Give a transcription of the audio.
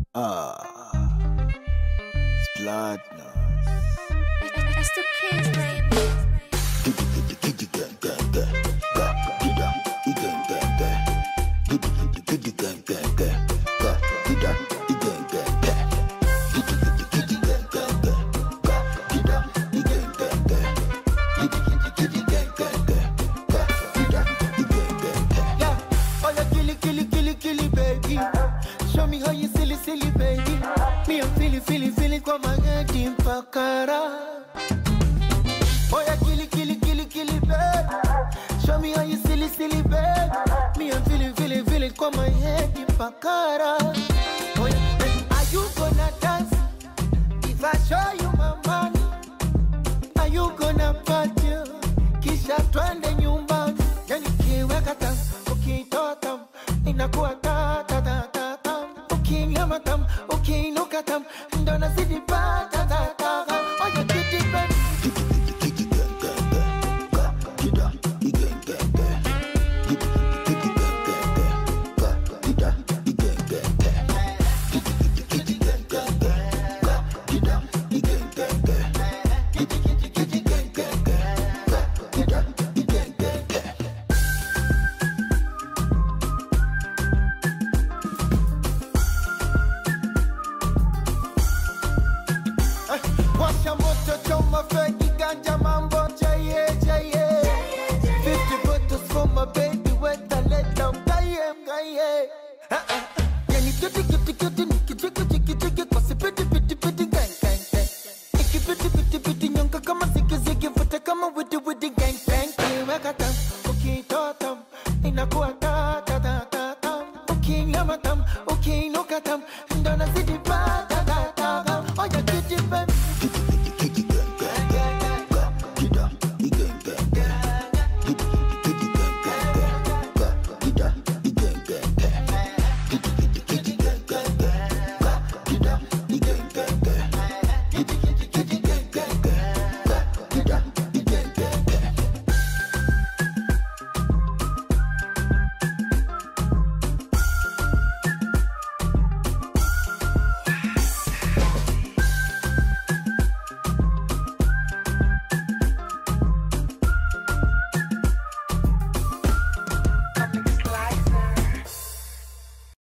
Ah, Splatness. It's the kids, baby. Show me how you silly, baby. Me, I'm feeling kwa mageti mpakara. Oh yeah, killy, baby. Show me how you silly, baby. Me, I'm feeling kwa mageti mpakara. Oh yeah, are you gonna dance? If I show you my money, are you gonna party? Kisha twende nyumbani. Yani kiweka tam, ukitoa tam, inakuwa ta. Ukinyama tam, ukiinuka tam, ndo nazidi pa ta. Oh you kitty baby. Washa moto choma feki ganja mambo jaye 50 bottles for my baby wet and let down gaye Yani cutie nikijiki kwa sipiti gang Iki nyonga kama zigi vute kama widi gang Kiweka tam, ukitoa tam, inakuwa ta Ukinyama tam, ukiinuka tam, ndo nazidi pa ta Oh ya kitty baby. Get